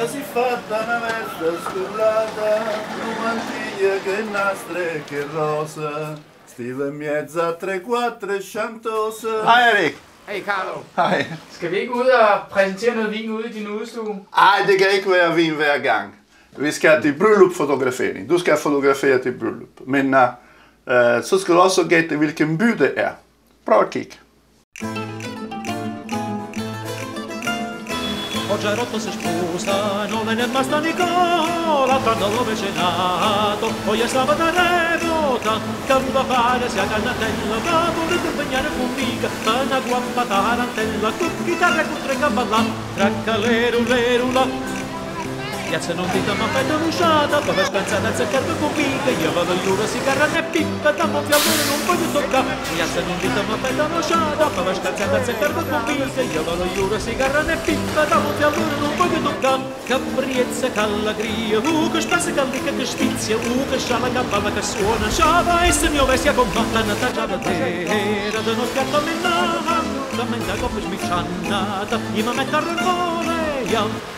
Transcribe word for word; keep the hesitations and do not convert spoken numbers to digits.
festa si fatta una festa scollata, una mantiglia che nastre che rosa, stiva in mezzo a tre quattro chantosa. Hej Erik. Hey Carlo. Hej. Skal vi ikke ud og præsentere noget vin ude i din udstue? Ej, det kan ikke være vin hver gang. Vi skal til bryllupfotografering. Du skal fotografere til bryllup. Men uh, uh, så skal du også gætte, hvilken by det er. Prøv at kigge. Oggi ha rotto se sposa, non è rimasta Nicola, tanto dove c'è nato, poi è stata revota, che arriva fare sia cannatella, che ha voluto impegnare fumica, una guappa tarantella, con chitarra con tre cavalla, tra caleru lerula. Piazza non dita ma fai usciata, dove spensata a cercare con mica, io vado all'ura sigarra e pippa, da un fiammone non voglio toccare. Piazza non dita ma fai usciata, dove spensata a cercare con mica, io vado all'ura sigarra e pippa, da un fiammone non voglio toccare. Capriezza, callagria, uh che spessa callica che spizia, uh che sciala cappella che suona, sciava e se mio vestia con la nataccia da terra, da non scarto menata, da menta come smicciannata, io mi metto a revole,